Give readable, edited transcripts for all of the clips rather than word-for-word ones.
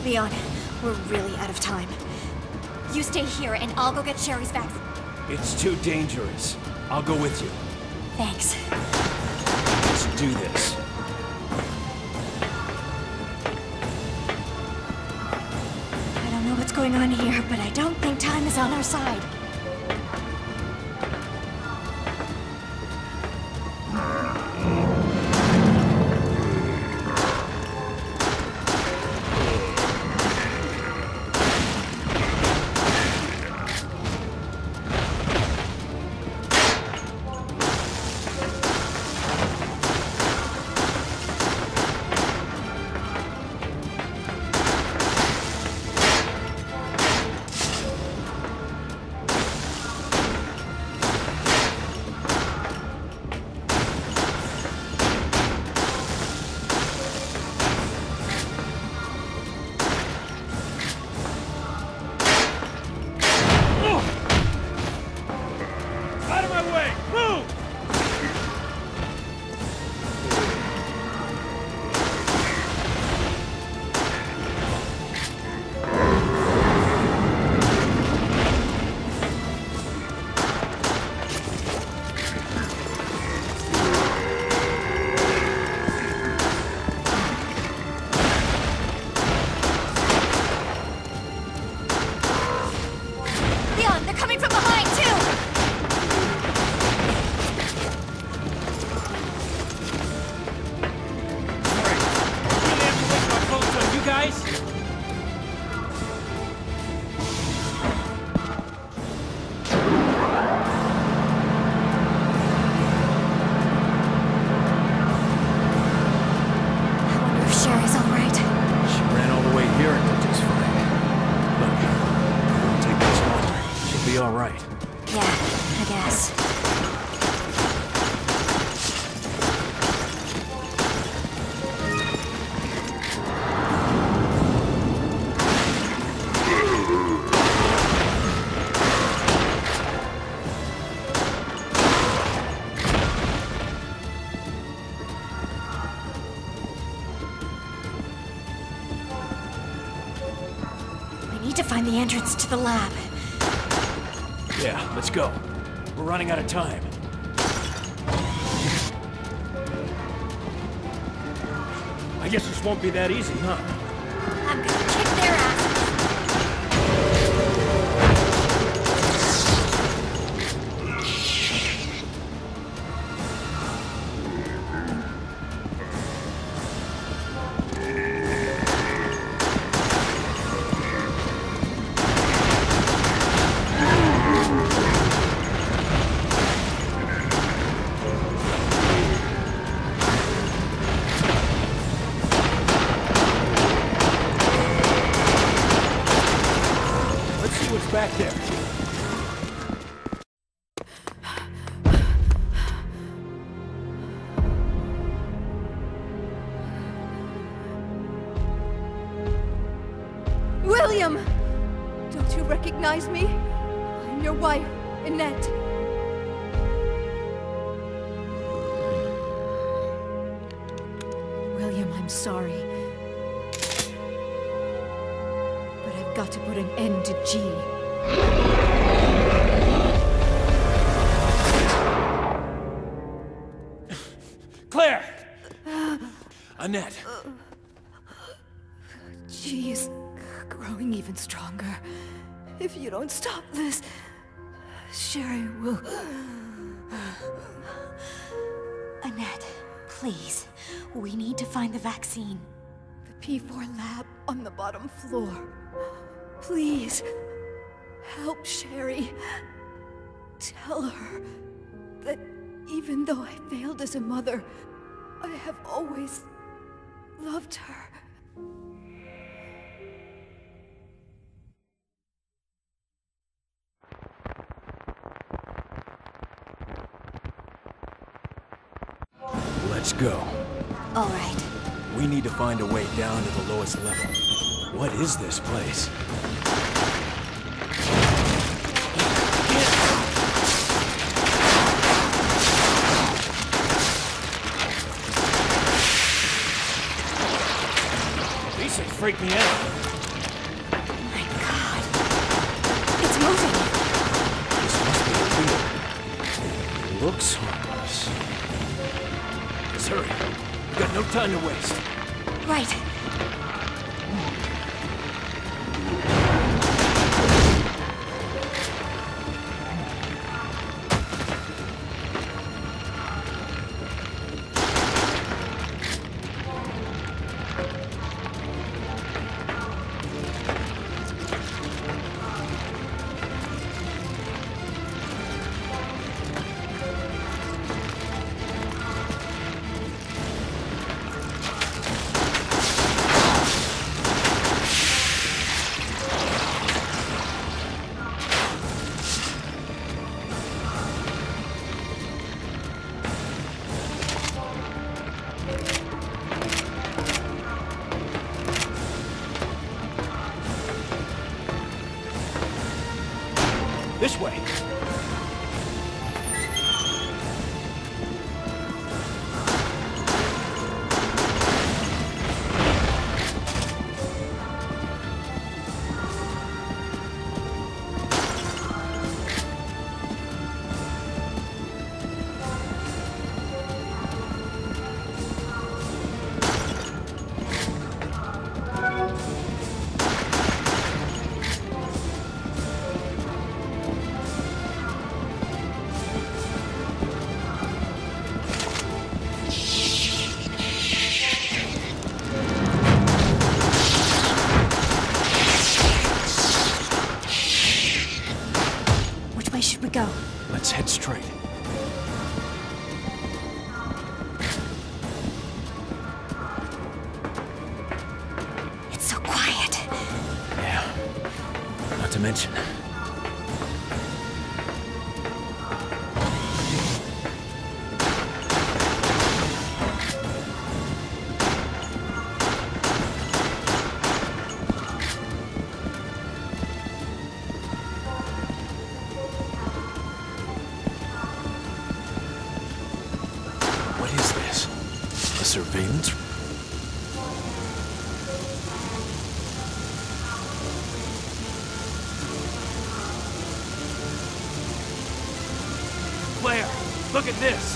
Leon, we're really out of time. You stay here and I'll go get Sherry's vaccine. It's too dangerous. I'll go with you. Thanks. Let's do this. I don't know what's going on here, but I don't think time is on our side. All right. Yeah, I guess. We need to find the entrance to the lab. Yeah, let's go. We're running out of time. I guess this won't be that easy, huh? I'm gonna kick their asses. Back there. William! Don't you recognize me? I'm your wife, Annette. William, I'm sorry. But I've got to put an end to G. Claire! Annette! G is growing even stronger. If you don't stop this, Sherry will... Annette, please. We need to find the vaccine. The P4 lab on the bottom floor. Please, help Sherry. Tell her that even though I failed as a mother, I have always loved her. Let's go. All right. We need to find a way down to the lowest level. What is this place? These things freak me out. looks harmless. Let's hurry. We've got no time to waste. Right. This way! Which way should we go? Let's head straight. It's so quiet. Yeah. Not to mention... What is this? A surveillance? Claire, look at this!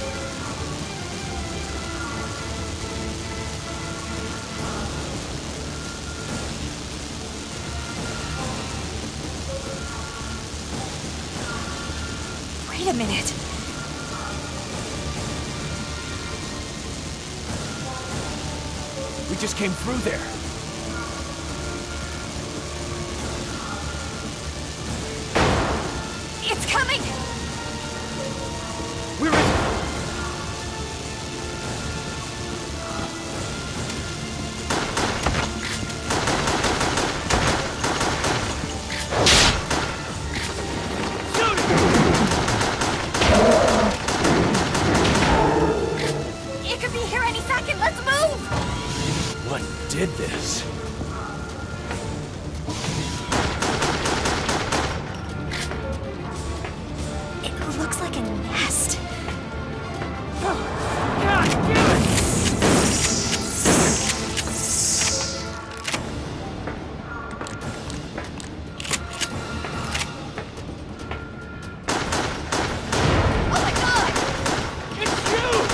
Wait a minute. We just came through there. It's coming! Where is it? Shoot it! It could be here any second. Let's move! What did this? It looks like a nest. God damn it! Oh my god! It's you!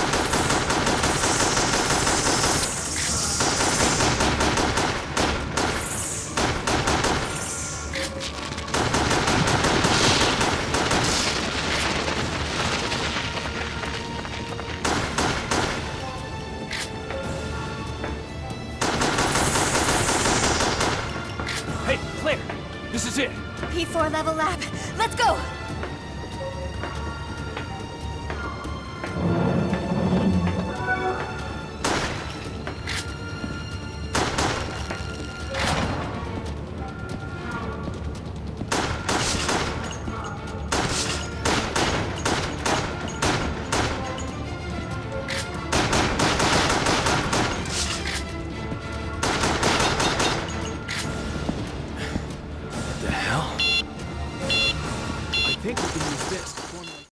Hey, Claire! This is it! P4 level lab. Let's go!